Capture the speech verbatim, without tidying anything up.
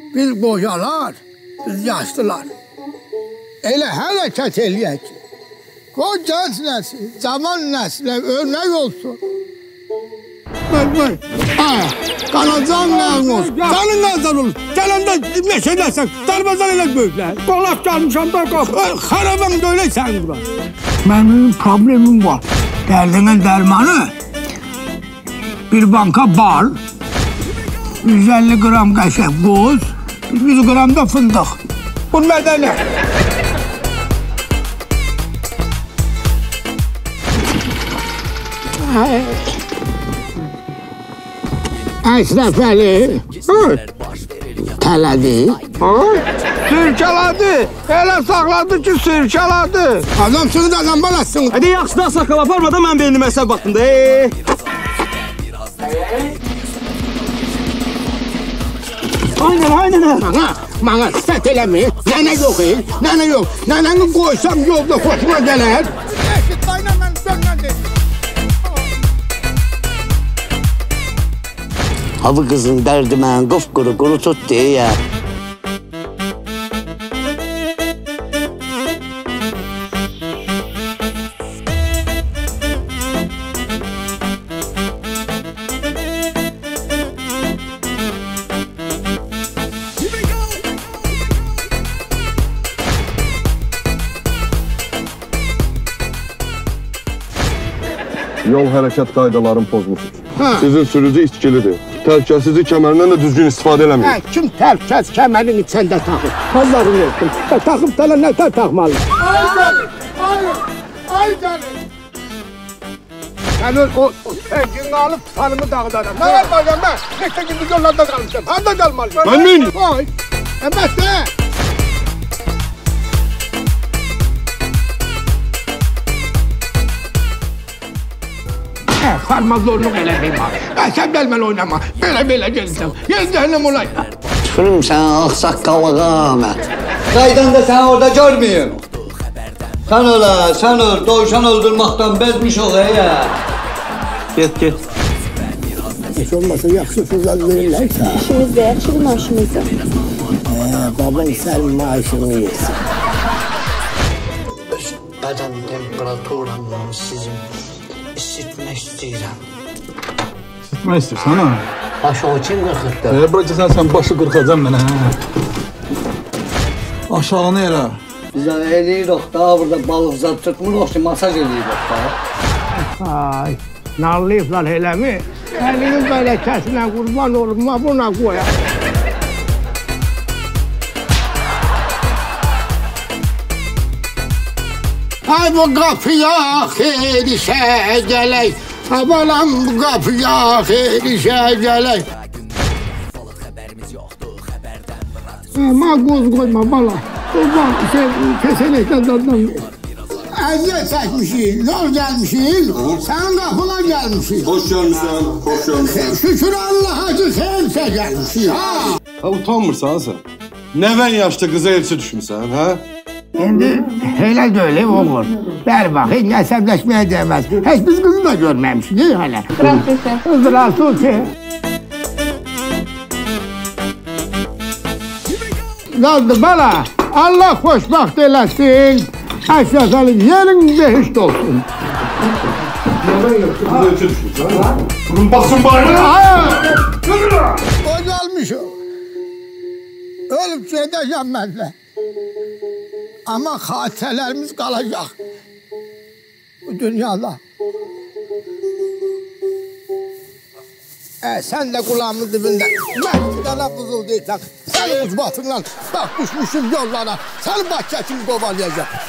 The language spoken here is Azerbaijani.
Biz qocalar, biz yaşlılar. Elə hərəkət eləyək ki, qoy gənc nəsil, cavan nəslə örnək olsun. Bak bak, aa, Qaracan Məmuz, sənin nəzər olur. Gələndə meşədəsən, darbazan elə böyüklər. Qolaq gəlmişəm da qap, xaraban döyələksən bura. Mənim problemim var. Dərdinin dərmanı, bir banka bal, yüz əlli qram qəşəng qoz, yüz qram da fındıq. Bunlar da nə? Əşrəf Əli tələdi, sürkələdi, elə saxladı ki, sürkələdi. Adam sığdı, adam balasın. Hadi yaxşı da saqqal aparma da mən beynimə əsəb vaxtında. Aynen, aynen. Mana, mana sət eləmir, nənə yox el, nənə yox. Nənəni qoysam yolda xoşuma gələr. Eşit, dayına mən sönmən dedim. Havı kızın derdi mən qıfqırı quru tut deyə. Yol hərəkət qaydalarını pozmuşsunuz. Sizin sürücü içkilidir. Təhlükəsizlik kəmərindən də düzgün istifadə eləmir. Hə, kim təhlükəsiz kəmərin içində taxır? Hazırını etdim. Taxıb tələ nətər taxmalı? Ay canım, ay, ay canım. Sən o sevgini alıb tanımı dağıdaram. Nə var bacam mən? Neçə gündür yollarda qalmışam. Harada qalmalıyım? Mən miyim? Ay, əlbəttə. Farmazorluq elədim var. Sən gəlməli oynama. Belə-belə gəlsəm. Gəzdəhləm olay. Tükürüm sən ağsaqqalığa mən. Qaydan da səni orada görməyim. Sən ölə, sən öl, dovşan öldürməkdən bezmiş ol ya. Get, get. Heç olmasa yaxşı sözlər verirlərsə. İşimiz də yaxşıdır maaşımızda. Baban sənin maaşını yesin. Öz bədən temperaturamla sizin isitmək istəyirəm. İsitmək istəyirsən ha? Başı o kim qırxıqdır? Elə bırak ki, sən, sən başı qırxacam mənə, hə? Aşağını yerə. Biz eləyirik da, burada balıqzad tutmuruq ki, masaj eləyirik da. Ay, narlayıblar eləmi? Əlinin belə kəsinə qurban olunma, buna qoyaq. Ay bu qapıya xeyr işə gələk. Balam bu qapıya xeyr işə gələk. Ama qoz qoyma bala. Qurban kəsənəkdən daddan ver. Əziyyət çəkmişik, yol gəlmişik, sənin qapına gəlmişik. Hoş gəlmişsən, hoş gəlmişsən. Şükür Allah'a ki xeyirsə gəlmişik, ha? Ha, utanmırsan sən? Nəvən yaşda qıza elçi düşmüsən, hə? İndi elə deyil, oğul. Bəli bax, heç əsəbləşməyə dəyməz. Heç biz qızı da görməmişik, deyil hələ. Здравствуйте. Здравствуйте. Yazdı bala, Allah xoşbaxt eləsin. Əşrəf Əli, yerin behişt olsun. Qıza elçi düşmüsən, hə? Bunun basın bayrağı! O gəlmiş o. Ölüb gedəcəm mənlə. Ama xatirələrimiz qalacaq bu dünyada. E, sən də qulağımın dibində məhdidana qızıl deyirsən. Sənin ucbatından bax düşmüşüm yollara. Səni baş çəkin qovalayacaq.